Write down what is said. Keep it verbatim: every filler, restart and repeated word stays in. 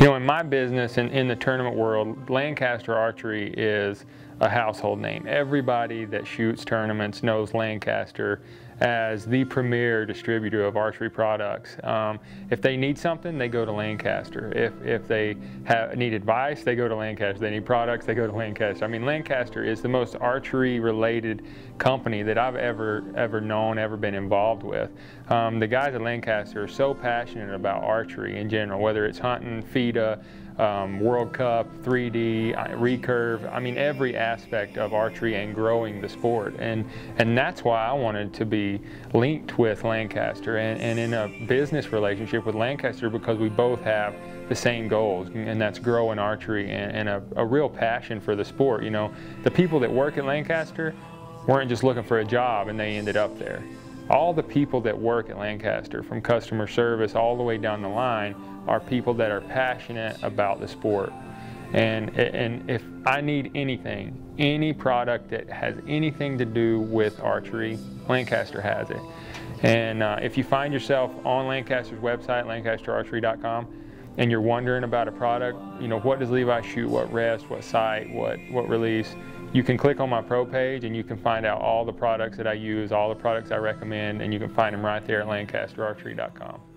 You know, in my business and in the tournament world, Lancaster Archery is a household name. Everybody that shoots tournaments knows Lancaster as the premier distributor of archery products. Um, if they need something, they go to Lancaster. If, if they have, need advice, they go to Lancaster. They need products, they go to Lancaster. I mean, Lancaster is the most archery-related company that I've ever, ever known, ever been involved with. Um, the guys at Lancaster are so passionate about archery in general, whether it's hunting, FIDA, Um, World Cup, three D, recurve, I mean every aspect of archery and growing the sport. And, and that's why I wanted to be linked with Lancaster and, and in a business relationship with Lancaster, because we both have the same goals, and that's growing archery and, and a, a real passion for the sport. You know, the people that work at Lancaster weren't just looking for a job and they ended up there. All the people that work at Lancaster, from customer service all the way down the line, are people that are passionate about the sport. And, and if I need anything, any product that has anything to do with archery, Lancaster has it. And uh, if you find yourself on Lancaster's website, lancaster archery dot com, and you're wondering about a product, you know, what does Levi shoot, what rest, what sight, what, what release, you can click on my pro page and you can find out all the products that I use, all the products I recommend, and you can find them right there at lancaster archery dot com.